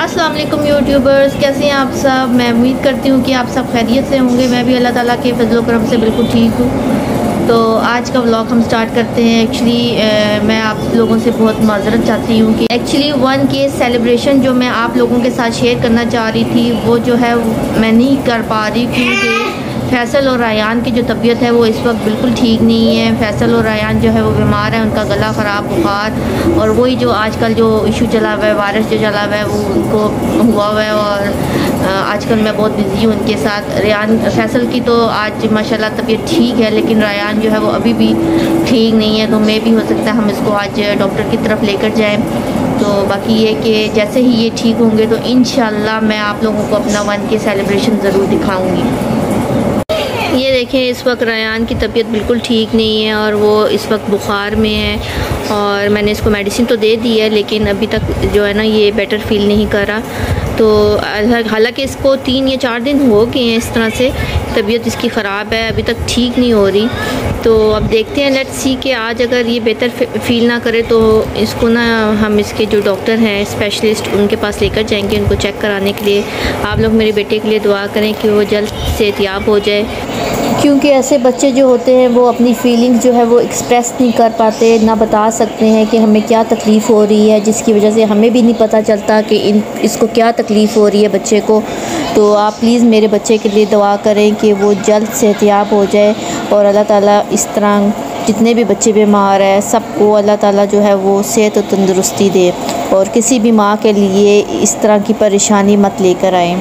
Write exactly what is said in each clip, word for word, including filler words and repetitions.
अस्सलाम वालेकुम यूट्यूबर्स, कैसे हैं आप सब। मैं उम्मीद करती हूँ कि आप सब खैरियत से होंगे। मैं भी अल्लाह ताला के फजल करम से बिल्कुल ठीक हूँ। तो आज का व्लॉग हम स्टार्ट करते हैं। एक्चुअली मैं आप लोगों से बहुत माजरत चाहती हूँ कि एक्चुअली वन के सेलिब्रेशन जो मैं आप लोगों के साथ शेयर करना चाह रही थी वो जो है मैं नहीं कर पा रही, क्योंकि फैसल और रायान की जो तबीयत है वो इस वक्त बिल्कुल ठीक नहीं है। फैसल और रायान जो है वो बीमार है, उनका गला ख़राब, बुखार और वही जो आजकल जो इशू चला हुआ है, वायरस जो चला हुआ है वो उनको हुआ हुआ है। और आजकल मैं बहुत बिज़ी हूँ उनके साथ। रायान फैसल की तो आज माशाल्लाह तबीयत ठीक है, लेकिन रायान जो है वो अभी भी ठीक नहीं है। तो मे भी हो सकता है हम इसको आज डॉक्टर की तरफ लेकर जाएँ। तो बाकी ये कि जैसे ही ये ठीक होंगे तो इंशाल्लाह मैं आप लोगों को अपना वन के सेलिब्रेशन ज़रूर दिखाऊँगी। ये देखें, इस वक्त रायान की तबीयत बिल्कुल ठीक नहीं है और वो इस वक्त बुखार में है और मैंने इसको मेडिसिन तो दे दी है, लेकिन अभी तक जो है ना ये बेटर फील नहीं कर रहा। तो हालांकि इसको तीन या चार दिन हो गए हैं इस तरह से तबीयत इसकी ख़राब है, अभी तक ठीक नहीं हो रही। तो अब देखते हैं, लेट्स सी कि आज अगर ये बेहतर फील ना करे तो इसको ना हम इसके जो डॉक्टर हैं स्पेशलिस्ट उनके पास लेकर जाएंगे उनको चेक कराने के लिए। आप लोग मेरे बेटे के लिए दुआ करें कि वो जल्द सेहतियाब हो जाए, क्योंकि ऐसे बच्चे जो होते हैं वो अपनी फीलिंग्स जो है वो एक्सप्रेस नहीं कर पाते, ना बता सकते हैं कि हमें क्या तकलीफ़ हो रही है, जिसकी वजह से हमें भी नहीं पता चलता कि इन इसको क्या तकलीफ़ हो रही है बच्चे को। तो आप प्लीज़ मेरे बच्चे के लिए दुआ करें कि वो जल्द सेहतियाब हो जाए और अल्लाह ताला इस तरह जितने भी बच्चे बीमार हैं सबको अल्लाह ताला जो है वो सेहत और तंदुरुस्ती दे और किसी भी माँ के लिए इस तरह की परेशानी मत लेकर आए।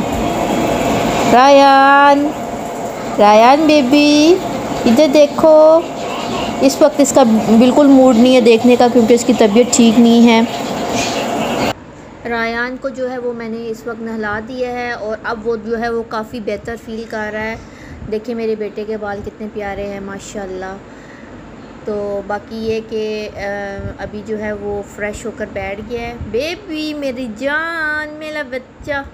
रायान रायान बेबी इधर देखो, इस वक्त इसका बिल्कुल मूड नहीं है देखने का क्योंकि इसकी तबीयत ठीक नहीं है। रायान को जो है वो मैंने इस वक्त नहला दिया है और अब वो जो है वो काफ़ी बेहतर फील कर रहा है। देखिए मेरे बेटे के बाल कितने प्यारे हैं माशाल्लाह। तो बाकी ये कि अभी जो है वो फ्रेश होकर बैठ गया है। बेबी मेरी जान, मेरा बच्चा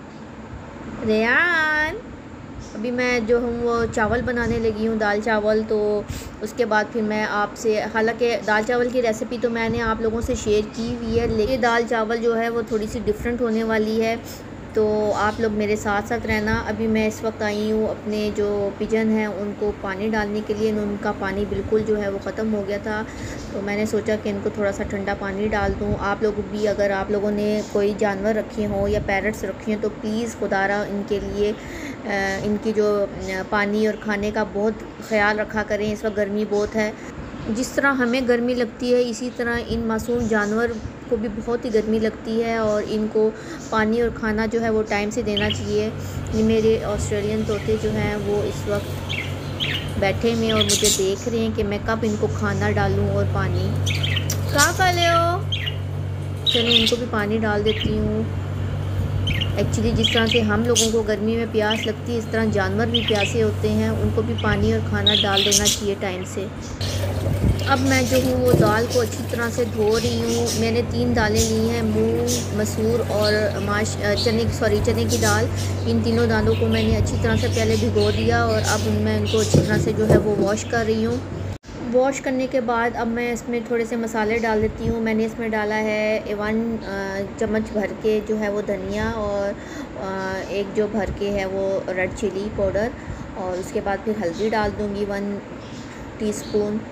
रेयान। अभी मैं जो हूँ वो चावल बनाने लगी हूँ, दाल चावल। तो उसके बाद फिर मैं आपसे, हालांकि दाल चावल की रेसिपी तो मैंने आप लोगों से शेयर की हुई है, लेकिन दाल चावल जो है वो थोड़ी सी डिफरेंट होने वाली है। तो आप लोग मेरे साथ साथ रहना। अभी मैं इस वक्त आई हूँ अपने जो पिजन हैं उनको पानी डालने के लिए। उनका पानी बिल्कुल जो है वो ख़त्म हो गया था, तो मैंने सोचा कि इनको थोड़ा सा ठंडा पानी डाल दूँ। आप लोग भी अगर आप लोगों ने कोई जानवर रखे हों या पैरट्स रखे हों तो प्लीज़ खुदारा इनके लिए इनकी जो पानी और खाने का बहुत ख्याल रखा करें। इस वक्त गर्मी बहुत है, जिस तरह हमें गर्मी लगती है इसी तरह इन मासूम जानवर को भी बहुत ही गर्मी लगती है और इनको पानी और खाना जो है वो टाइम से देना चाहिए। ये मेरे ऑस्ट्रेलियन तोते जो हैं वो इस वक्त बैठे हुए और मुझे देख रहे हैं कि मैं कब इनको खाना डालूं और पानी। कहाँ कर ले हो? चलो इनको भी पानी डाल देती हूँ। एक्चुअली जिस तरह से हम लोगों को गर्मी में प्यास लगती है इस तरह जानवर भी प्यासे होते हैं, उनको भी पानी और खाना डाल देना चाहिए टाइम से। अब मैं जो हूँ वो दाल को अच्छी तरह से धो रही हूँ। मैंने तीन दालें ली हैं, मूंग, मसूर और माश चने सॉरी चने की दाल। इन तीनों दालों को मैंने अच्छी तरह से पहले भिगो दिया और अब मैं इनको अच्छी तरह से जो है वो वॉश कर रही हूँ। वॉश करने के बाद अब मैं इसमें थोड़े से मसाले डाल देती हूँ। मैंने इसमें डाला है वन चम्मच भर के जो है वो धनिया और एक जो भर के है वो रेड चिली पाउडर, और उसके बाद फिर हल्दी डाल दूँगी वन टीस्पून,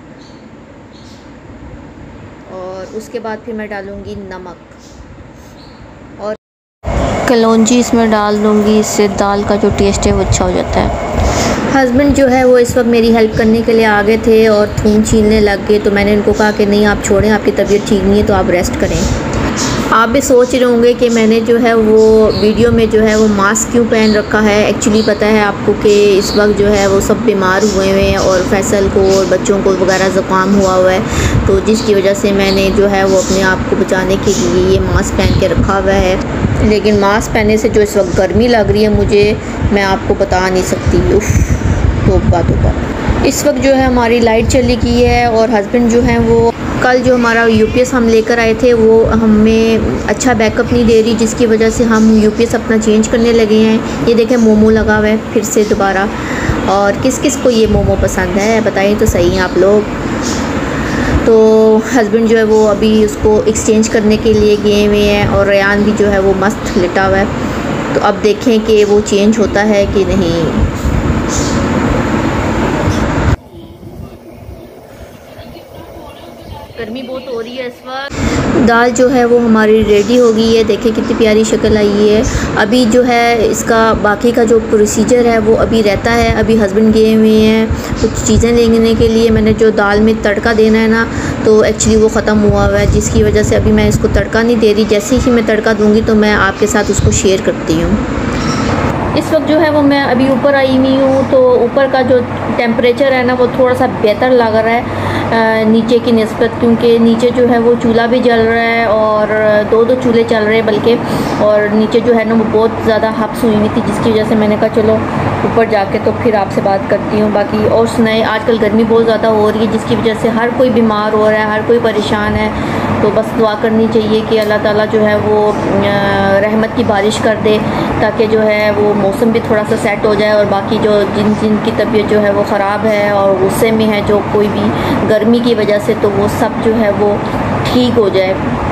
और उसके बाद फिर मैं डालूँगी नमक और कलौंजी इसमें डाल दूँगी। इससे दाल का जो टेस्ट है वो अच्छा हो जाता है। हस्बैंड जो है वो इस वक्त मेरी हेल्प करने के लिए आ गए थे और थूम छीलने लग गए, तो मैंने इनको कहा कि नहीं आप छोड़ें, आपकी तबीयत ठीक नहीं है तो आप रेस्ट करें। आप भी सोच रहे होंगे कि मैंने जो है वो वीडियो में जो है वो मास्क क्यों पहन रखा है। एक्चुअली पता है आपको कि इस वक्त जो है वो सब बीमार हुए हुए हैं और फैसल को और बच्चों को वगैरह ज़ुकाम हुआ हुआ है, तो जिसकी वजह से मैंने जो है वो अपने आप को बचाने के लिए ये मास्क पहन के रखा हुआ है। लेकिन मास्क पहनने से जो इस वक्त गर्मी लग रही है मुझे, मैं आपको बता नहीं सकती। उफ़, तौबा तौबा। इस वक्त जो है हमारी लाइट चली गई है और हस्बैंड जो हैं वो कल जो हमारा यूपीएस हम लेकर आए थे वो हमें अच्छा बैकअप नहीं दे रही, जिसकी वजह से हम यूपीएस अपना चेंज करने लगे हैं। ये देखें मोमो लगा हुआ है फिर से दोबारा। और किस किस को ये मोमो पसंद है बताइए तो सही आप लोग। तो हस्बैंड जो है वो अभी उसको एक्सचेंज करने के लिए गए हुए हैं और रेयान भी जो है वो मस्त लेटा हुआ है। तो अब देखें कि वो चेंज होता है कि नहीं। गर्मी बहुत हो रही है इस वक्त। दाल जो है वो हमारी रेडी हो गई है। देखें कितनी प्यारी शक्ल आई है। अभी जो है इसका बाकी का जो प्रोसीजर है वो अभी रहता है। अभी हस्बैंड गए हुए हैं कुछ चीज़ें लेने के लिए। मैंने जो दाल में तड़का देना है ना, तो एक्चुअली वो ख़त्म हुआ हुआ है, जिसकी वजह से अभी मैं इसको तड़का नहीं दे रही। जैसे ही मैं तड़का दूँगी तो मैं आपके साथ उसको शेयर करती हूँ। इस वक्त जो है वो मैं अभी ऊपर आई हुई हूँ, तो ऊपर का जो टेम्परेचर है ना वो थोड़ा सा बेहतर लग रहा है नीचे की निस्बत, क्योंकि नीचे जो है वो चूल्हा भी जल रहा है और दो दो चूल्हे चल रहे हैं बल्कि, और नीचे जो है ना वो बहुत ज़्यादा हब्स हुई हुई थी, जिसकी वजह से मैंने कहा चलो ऊपर जाके तो फिर आपसे बात करती हूँ। बाकी और सुनाए, आजकल गर्मी बहुत ज़्यादा हो रही है जिसकी वजह से हर कोई बीमार हो रहा है, हर कोई परेशान है। तो बस दुआ करनी चाहिए कि अल्लाह ताला जो है वो रहमत की बारिश कर दे, ताकि जो है वो मौसम भी थोड़ा सा सेट हो जाए। और बाकी जो जिन जिन की तबीयत जो है वो ख़राब है और गुस्से में है जो कोई भी गर्मी की वजह से, तो वो सब जो है वो ठीक हो जाए।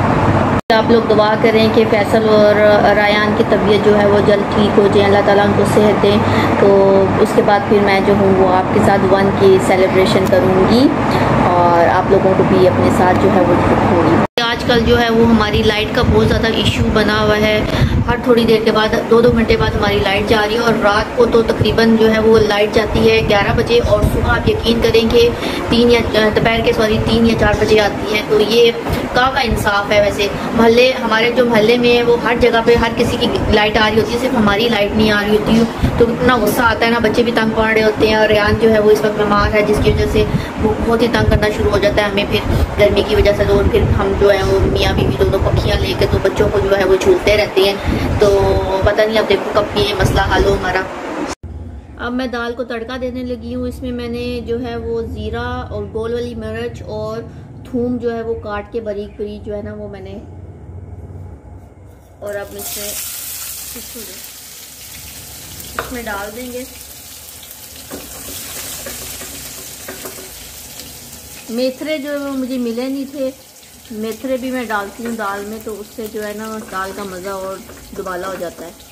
आप लोग दुआ करें कि फैसल और रायान की तबीयत जो है वो जल्द ठीक हो जाए, अल्लाह ताला उनको सेहत दें। तो उसके बाद फिर मैं जो हूँ वो आपके साथ वन की सेलिब्रेशन करूँगी और आप लोगों को भी अपने साथ जो है वो दिखाऊंगी। आजकल जो है वो हमारी लाइट का बहुत ज़्यादा इशू बना हुआ है। हर थोड़ी देर के बाद, दो दो घंटे बाद हमारी लाइट जा रही है, और रात को तो तकरीबन जो है वो लाइट जाती है ग्यारह बजे, और सुबह आप यकीन करेंगे तीन या दोपहर के सॉरी तीन या चार बजे आती है। तो ये कहाँ का इंसाफ है। वैसे मोहल्ले, हमारे जो मोहल्ले में है वो हर जगह पे हर किसी की लाइट आ रही होती है, सिर्फ हमारी लाइट नहीं आ रही होती है। तो इतना गुस्सा आता है ना, बच्चे भी तंग पड़ रहे होते हैं, और रेयान जो है वो इस वक्त बीमार है, जिसकी वजह से वो बहुत ही तंग करना शुरू हो जाता है हमें फिर गर्मी की वजह से। तो फिर हम जो है वो मियाँ बीवी दोनों पखियाँ लेके तो बच्चों को जो है वो झूलते रहते हैं। तो पता नहीं अब देखो कब ये मसला हल हो हमारा। अब मैं दाल को तड़का देने लगी हूँ। इसमें मैंने जो है वो ज़ीरा और गोल वाली मिर्च और थूम जो है वो काट के बारीक बारीक जो है ना वो मैंने, और अब इसमें इसमें डाल देंगे। मेथरे जो है वो मुझे मिले नहीं थे, मेथरे भी मैं डालती हूँ दाल में, तो उससे जो है ना दाल का मज़ा और दुबाला हो जाता है।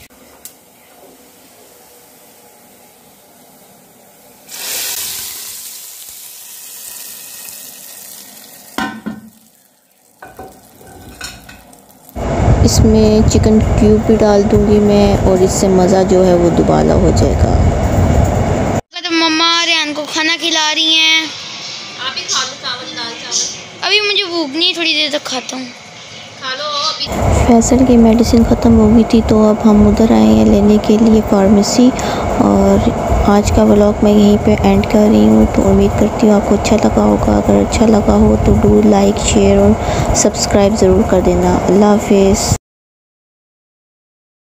इसमें चिकन क्यूब भी डाल दूंगी मैं, और इससे मज़ा जो है वो दुबाला हो जाएगा। तो मम्मा रेयान को खाना खिला रही हैं। आप ही खा लो चावल, दाल चावल। अभी मुझे भूख नहीं, थोड़ी देर तक खाता हूँ। खा लो अभी। फैसल की मेडिसिन ख़त्म हो गई थी, तो अब हम उधर आए हैं लेने के लिए फार्मेसी। और आज का व्लॉग मैं यहीं पे एंड कर रही हूँ। तो उम्मीद करती हूँ आपको अच्छा लगा होगा। अगर अच्छा लगा हो तो डू लाइक, शेयर और सब्सक्राइब ज़रूर कर देना। अल्लाह हाफिज़।